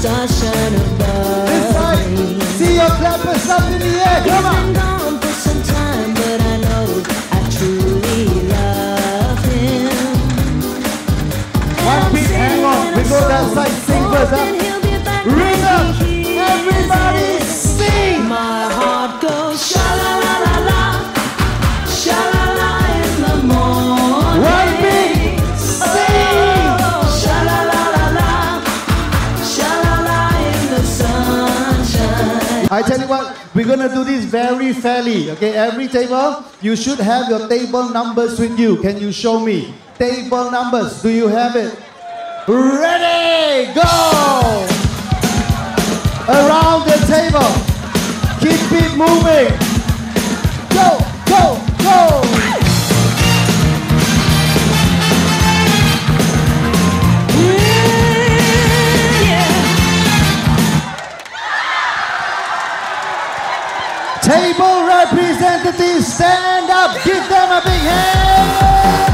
stars shine above me. See your clappers up in the air, come on. He's been gone for some time, but I know I truly love him. One beat, hang on. We go that side, sing first, huh? Ring up, everybody sing. My heart goes sha-la-la-la-la, sha-la-la in the morning. One beat, sing. Sha-la-la-la-la, sha-la-la in the sunshine. I tell you what, we're gonna do this very fairly, okay? Every table, you should have your table numbers with you. Can you show me? Table numbers, do you have it? Ready, go! Around the table, keep it moving. Go, go, go! Table representatives, stand up, give them a big hand!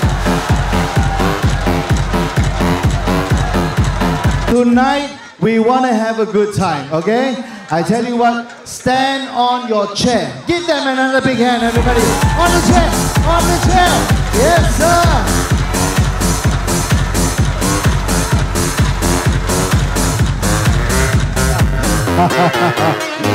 Tonight, we want to have a good time, okay? I tell you what, stand on your chair. Give them another big hand, everybody. On the chair, on the chair. Yes, sir.